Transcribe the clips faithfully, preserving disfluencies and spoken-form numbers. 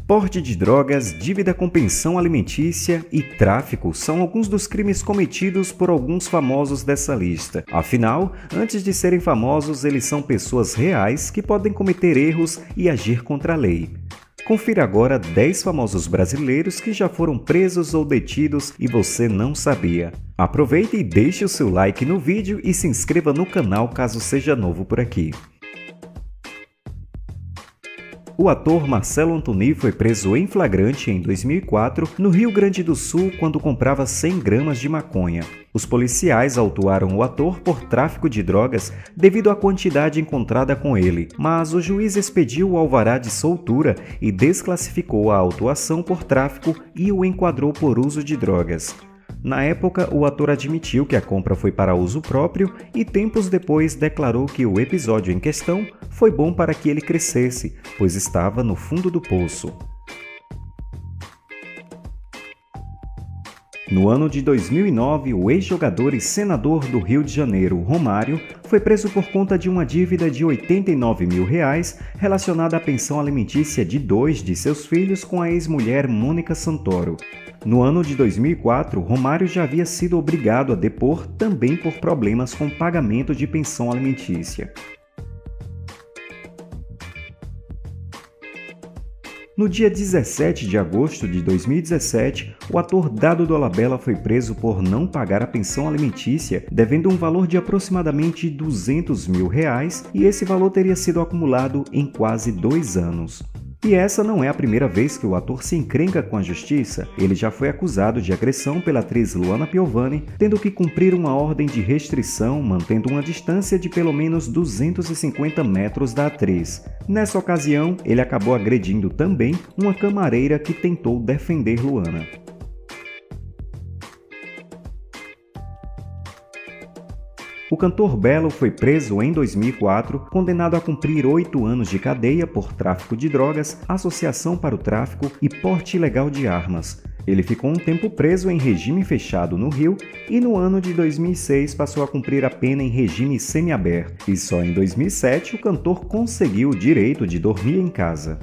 Porte de drogas, dívida com pensão alimentícia e tráfico são alguns dos crimes cometidos por alguns famosos dessa lista. Afinal, antes de serem famosos, eles são pessoas reais que podem cometer erros e agir contra a lei. Confira agora dez famosos brasileiros que já foram presos ou detidos e você não sabia. Aproveite e deixe o seu like no vídeo e se inscreva no canal caso seja novo por aqui. O ator Marcelo Anthony foi preso em flagrante em dois mil e quatro no Rio Grande do Sul quando comprava cem gramas de maconha. Os policiais autuaram o ator por tráfico de drogas devido à quantidade encontrada com ele, mas o juiz expediu o alvará de soltura e desclassificou a autuação por tráfico e o enquadrou por uso de drogas. Na época, o ator admitiu que a compra foi para uso próprio e tempos depois declarou que o episódio em questão foi bom para que ele crescesse, pois estava no fundo do poço. No ano de dois mil e nove, o ex-jogador e senador do Rio de Janeiro, Romário, foi preso por conta de uma dívida de oitenta e nove mil reais relacionada à pensão alimentícia de dois de seus filhos com a ex-mulher Mônica Santoro. No ano de dois mil e quatro, Romário já havia sido obrigado a depor também por problemas com pagamento de pensão alimentícia. No dia dezessete de agosto de dois mil e dezessete, o ator Dado Dolabella foi preso por não pagar a pensão alimentícia, devendo um valor de aproximadamente duzentos mil reais, e esse valor teria sido acumulado em quase dois anos. E essa não é a primeira vez que o ator se encrenca com a justiça. Ele já foi acusado de agressão pela atriz Luana Piovani, tendo que cumprir uma ordem de restrição, mantendo uma distância de pelo menos duzentos e cinquenta metros da atriz. Nessa ocasião, ele acabou agredindo também uma camareira que tentou defender Luana. O cantor Belo foi preso em dois mil e quatro, condenado a cumprir oito anos de cadeia por tráfico de drogas, associação para o tráfico e porte ilegal de armas. Ele ficou um tempo preso em regime fechado no Rio e no ano de dois mil e seis passou a cumprir a pena em regime semiaberto. E só em dois mil e sete o cantor conseguiu o direito de dormir em casa.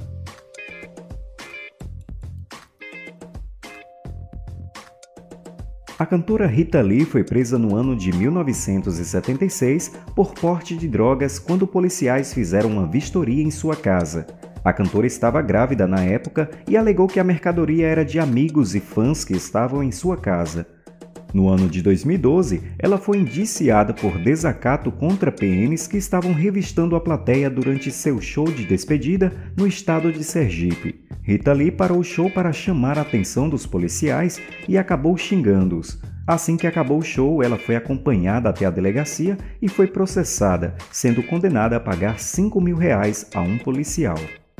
A cantora Rita Lee foi presa no ano de mil novecentos e setenta e seis por porte de drogas quando policiais fizeram uma vistoria em sua casa. A cantora estava grávida na época e alegou que a mercadoria era de amigos e fãs que estavam em sua casa. No ano de dois mil e doze, ela foi indiciada por desacato contra P Ms que estavam revistando a plateia durante seu show de despedida no estado de Sergipe. Rita Lee parou o show para chamar a atenção dos policiais e acabou xingando-os. Assim que acabou o show, ela foi acompanhada até a delegacia e foi processada, sendo condenada a pagar cinco mil reais a um policial.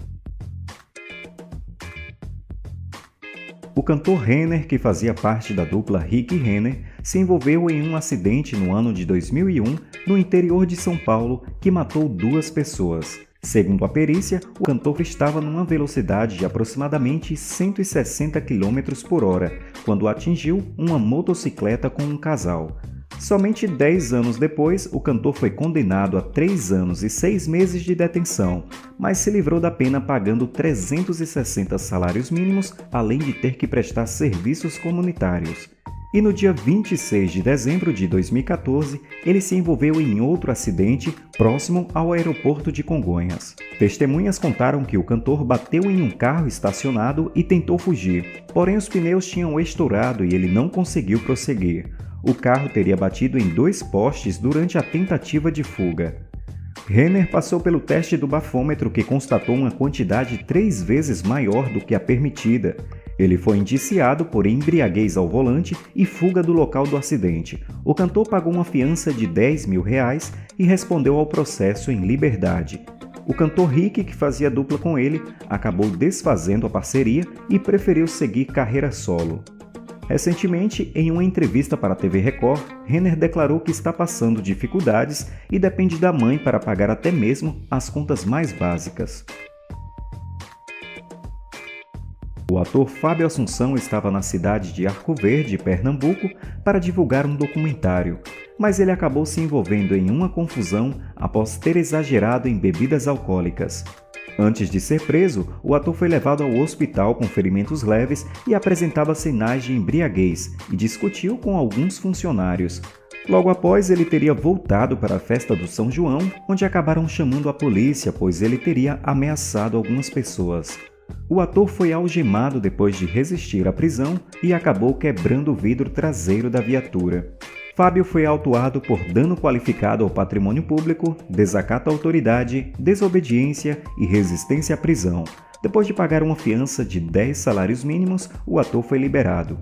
O cantor Renner, que fazia parte da dupla Rick e Renner, se envolveu em um acidente no ano de dois mil e um no interior de São Paulo que matou duas pessoas. Segundo a perícia, o cantor estava numa velocidade de aproximadamente cento e sessenta quilômetros por hora quando atingiu uma motocicleta com um casal. Somente dez anos depois, o cantor foi condenado a três anos e seis meses de detenção, mas se livrou da pena pagando trezentos e sessenta salários mínimos, além de ter que prestar serviços comunitários. E no dia vinte e seis de dezembro de dois mil e quatorze, ele se envolveu em outro acidente próximo ao aeroporto de Congonhas. Testemunhas contaram que o cantor bateu em um carro estacionado e tentou fugir, porém os pneus tinham estourado e ele não conseguiu prosseguir. O carro teria batido em dois postes durante a tentativa de fuga. Renner passou pelo teste do bafômetro que constatou uma quantidade três vezes maior do que a permitida. Ele foi indiciado por embriaguez ao volante e fuga do local do acidente. O cantor pagou uma fiança de dez mil reais e respondeu ao processo em liberdade. O cantor Rick, que fazia dupla com ele, acabou desfazendo a parceria e preferiu seguir carreira solo. Recentemente, em uma entrevista para a T V Record, Renner declarou que está passando dificuldades e depende da mãe para pagar até mesmo as contas mais básicas. O ator Fábio Assunção estava na cidade de Arco Verde, Pernambuco, para divulgar um documentário, mas ele acabou se envolvendo em uma confusão após ter exagerado em bebidas alcoólicas. Antes de ser preso, o ator foi levado ao hospital com ferimentos leves e apresentava sinais de embriaguez e discutiu com alguns funcionários. Logo após, ele teria voltado para a festa do São João, onde acabaram chamando a polícia, pois ele teria ameaçado algumas pessoas. O ator foi algemado depois de resistir à prisão e acabou quebrando o vidro traseiro da viatura. Fábio foi autuado por dano qualificado ao patrimônio público, desacato à autoridade, desobediência e resistência à prisão. Depois de pagar uma fiança de dez salários mínimos, o ator foi liberado.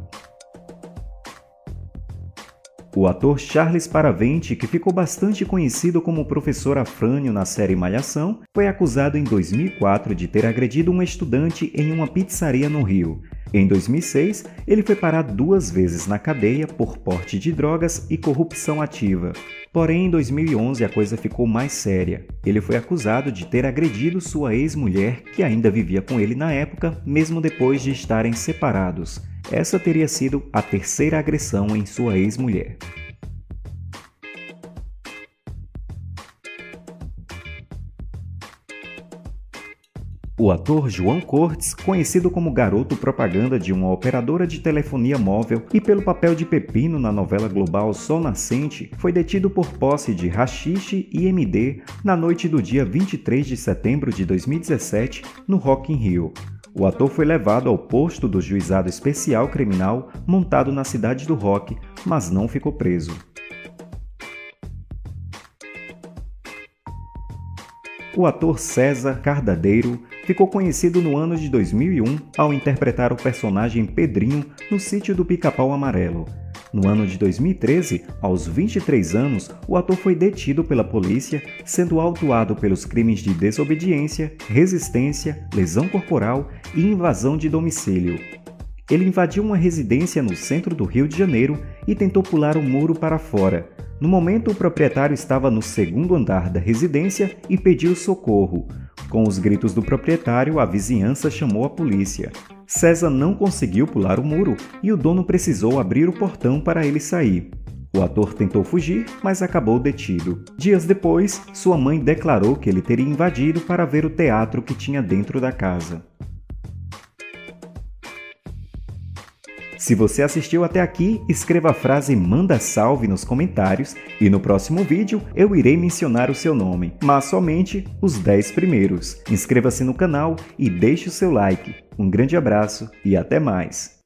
O ator Charles Paravente, que ficou bastante conhecido como o professor Afrânio na série Malhação, foi acusado em dois mil e quatro de ter agredido uma estudante em uma pizzaria no Rio. Em dois mil e seis, ele foi parado duas vezes na cadeia por porte de drogas e corrupção ativa. Porém, em dois mil e onze a coisa ficou mais séria. Ele foi acusado de ter agredido sua ex-mulher, que ainda vivia com ele na época, mesmo depois de estarem separados. Essa teria sido a terceira agressão em sua ex-mulher. O ator João Cortes, conhecido como garoto propaganda de uma operadora de telefonia móvel e pelo papel de Pepino na novela global Sol Nascente, foi detido por posse de haxixe e M D na noite do dia vinte e três de setembro de dois mil e dezessete, no Rock in Rio. O ator foi levado ao posto do Juizado Especial Criminal montado na cidade do Rock, mas não ficou preso. O ator César Cardadeiro ficou conhecido no ano de dois mil e um ao interpretar o personagem Pedrinho no Sítio do Pica-Pau Amarelo. No ano de dois mil e treze, aos vinte e três anos, o ator foi detido pela polícia, sendo autuado pelos crimes de desobediência, resistência, lesão corporal e invasão de domicílio. Ele invadiu uma residência no centro do Rio de Janeiro e tentou pular o muro para fora. No momento, o proprietário estava no segundo andar da residência e pediu socorro. Com os gritos do proprietário, a vizinhança chamou a polícia. César não conseguiu pular o muro e o dono precisou abrir o portão para ele sair. O ator tentou fugir, mas acabou detido. Dias depois, sua mãe declarou que ele teria invadido para ver o teatro que tinha dentro da casa. Se você assistiu até aqui, escreva a frase "manda salve" nos comentários e no próximo vídeo eu irei mencionar o seu nome, mas somente os dez primeiros. Inscreva-se no canal e deixe o seu like. Um grande abraço e até mais!